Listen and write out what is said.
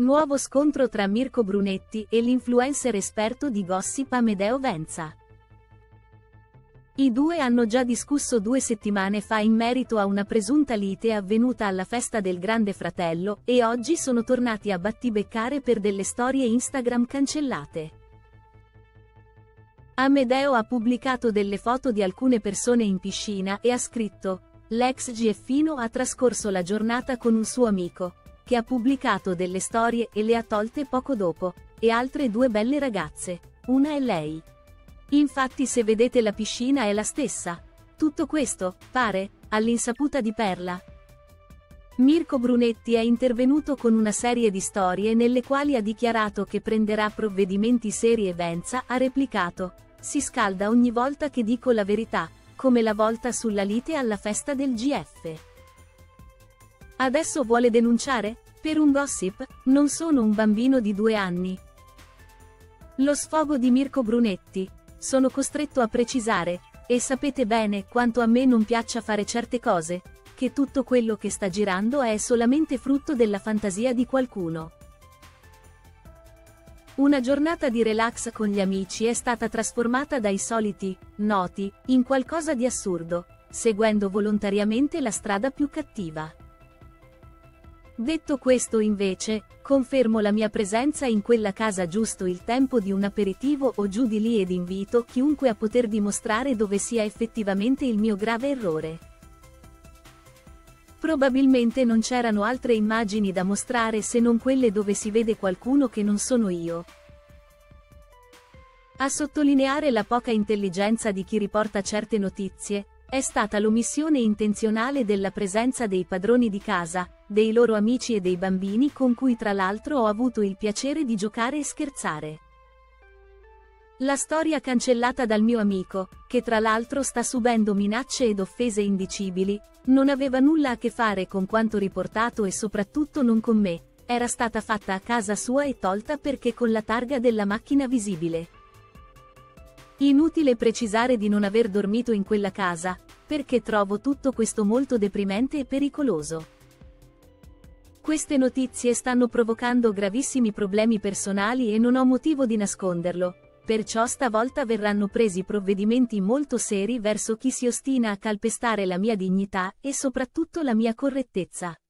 Nuovo scontro tra Mirko Brunetti e l'influencer esperto di gossip Amedeo Venza. I due hanno già discusso 2 settimane fa in merito a una presunta lite avvenuta alla festa del Grande Fratello, e oggi sono tornati a battibeccare per delle storie Instagram cancellate. Amedeo ha pubblicato delle foto di alcune persone in piscina e ha scritto: "L'ex GFino ha trascorso la giornata con un suo amico, che ha pubblicato delle storie e le ha tolte poco dopo, e altre 2 belle ragazze, una è lei. Infatti se vedete la piscina è la stessa. Tutto questo, pare, all'insaputa di Perla". Mirko Brunetti è intervenuto con una serie di storie nelle quali ha dichiarato che prenderà provvedimenti seri e Venza ha replicato: "Si scalda ogni volta che dico la verità, come la volta sulla lite alla festa del GF. Adesso vuole denunciare? Per un gossip? Non sono un bambino di 2 anni". Lo sfogo di Mirko Brunetti. "Sono costretto a precisare, e sapete bene quanto a me non piaccia fare certe cose, che tutto quello che sta girando è solamente frutto della fantasia di qualcuno. Una giornata di relax con gli amici è stata trasformata dai soliti noti in qualcosa di assurdo, seguendo volontariamente la strada più cattiva. Detto questo invece, confermo la mia presenza in quella casa giusto il tempo di un aperitivo o giù di lì ed invito chiunque a poter dimostrare dove sia effettivamente il mio grave errore. Probabilmente non c'erano altre immagini da mostrare se non quelle dove si vede qualcuno che non sono io". A sottolineare la poca intelligenza di chi riporta certe notizie è stata l'omissione intenzionale della presenza dei padroni di casa, dei loro amici e dei bambini con cui tra l'altro ho avuto il piacere di giocare e scherzare. La storia cancellata dal mio amico, che tra l'altro sta subendo minacce ed offese indicibili, non aveva nulla a che fare con quanto riportato e soprattutto non con me, era stata fatta a casa sua e tolta perché con la targa della macchina visibile. Inutile precisare di non aver dormito in quella casa, perché trovo tutto questo molto deprimente e pericoloso. Queste notizie stanno provocando gravissimi problemi personali e non ho motivo di nasconderlo, perciò stavolta verranno presi provvedimenti molto seri verso chi si ostina a calpestare la mia dignità e soprattutto la mia correttezza".